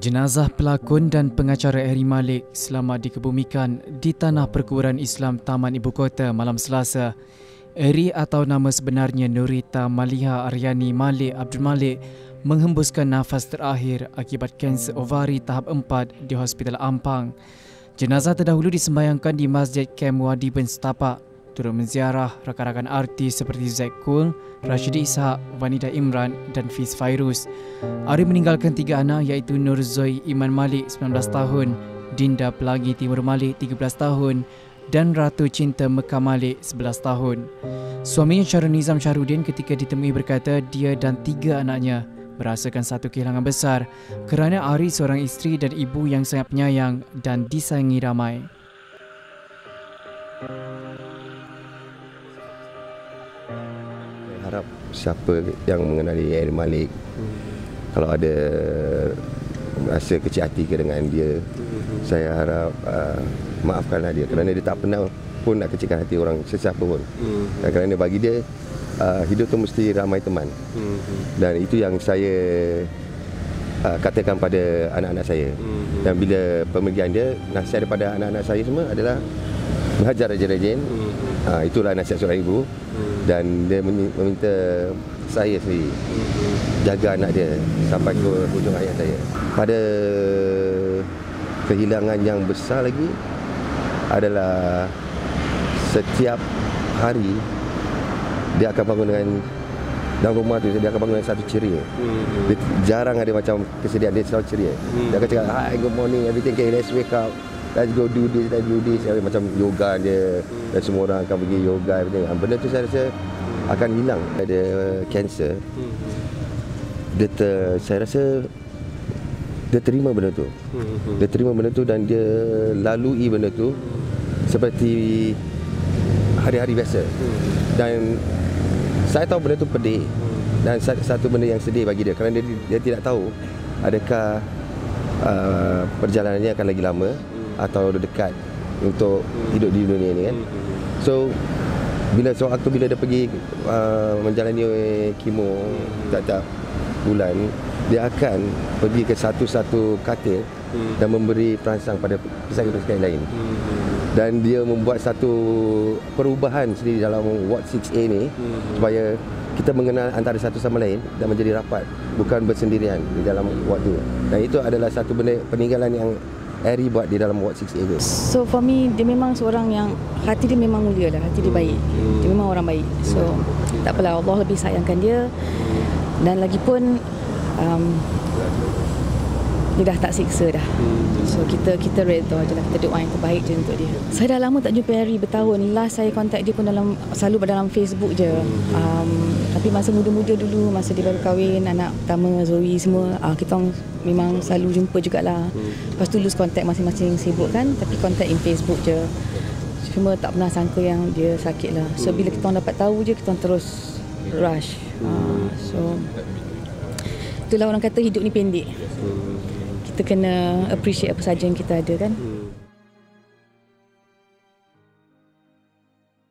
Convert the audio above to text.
Jenazah pelakon dan pengacara Harry Malik selamat dikebumikan di Tanah Perkuburan Islam Taman Ibu Kota malam Selasa. Harry atau nama sebenarnya Nurita Maliha Aryani Malik Abdul Malik menghembuskan nafas terakhir akibat kanser ovari tahap 4 di Hospital Ampang. Jenazah terdahulu disembayangkan di Masjid Kem Wadi Ben Setapak, turut menziarah rakan-rakan artis seperti Zack Kul, Rashidi Ishak, Vanida Imran dan Fiz Fairuz. Ari meninggalkan 3 anak iaitu Nur Zoy Iman Malik 19 tahun, Dinda Pelagi Timur Malik 13 tahun dan Ratu Cinta Mekah Malik 11 tahun. Suaminya Syarul Nizam Syahrudin ketika ditemui berkata dia dan 3 anaknya merasakan satu kehilangan besar kerana Ari seorang isteri dan ibu yang sangat penyayang dan disayangi ramai. Harap siapa yang mengenali Harry Malik, kalau ada rasa kecil hati ke dengan dia, saya harap maafkanlah dia kerana dia tak pernah pun nak kecilkan hati orang sesiapa pun. Kerana bagi dia hidup tu mesti ramai teman. Dan itu yang saya katakan pada anak-anak saya. Dan bila pemergian dia, nasihat daripada anak-anak saya semua adalah belajar rajin-rajin. Itulah nasihat seorang ibu. Dan dia meminta saya sendiri jaga anak dia sampai ke hujung hayat saya. Pada kehilangan yang besar lagi adalah setiap hari dia akan bangun dengan, dalam rumah tu dia akan bangun dengan satu ceria. Dia jarang ada macam kesedihan, dia selalu ceria. Dia akan cakap, "Hi, good morning, everything, okay, let's wake up. Let's go do this, let's do this." Macam yoga dia, dan semua orang akan pergi yoga, everything. Benda tu saya rasa akan hilang. Ada kanser. Saya rasa dia terima benda tu. Dia terima benda tu dan dia lalui benda tu seperti hari-hari biasa. Dan saya tahu benda tu pedih. Dan satu benda yang sedih bagi dia kerana dia tidak tahu adakah perjalanannya akan lagi lama atau dekat untuk hidup di dunia ini kan. So sewaktu bila dia pergi menjalani kemo tiap-tiap bulan, dia akan pergi ke satu-satu katil dan memberi perangsang pada pesakit-pesakit lain. Dan dia membuat satu perubahan sendiri dalam Ward 6A ni supaya kita mengenal antara satu sama lain dan menjadi rapat, bukan bersendirian di dalam ward tu. Dan itu adalah satu benda peninggalan yang Harry buat di dalam Ward 6A tu. So for me, dia memang seorang yang hati dia memang mulia lah, hati dia baik. Dia memang orang baik. So tak apalah, Allah lebih sayangkan dia. Dan lagipun dia dah tak siksa dah. So kita redha je lah, kita doa yang terbaik je untuk dia. Saya dah lama tak jumpa Harry, bertahun. Last saya kontak dia pun selalu dalam Facebook je. Tapi masa muda-muda dulu, masa dia baru kahwin, anak pertama Zoe semua, kita memang selalu jumpa jugalah. Lepas tu lose kontak, masing-masing sibuk kan, tapi kontak in Facebook je. Cuma tak pernah sangka yang dia sakit lah. So bila kita dapat tahu je, kita terus rush. So itulah orang kata hidup ni pendek. Kita kena appreciate apa saja yang kita ada kan.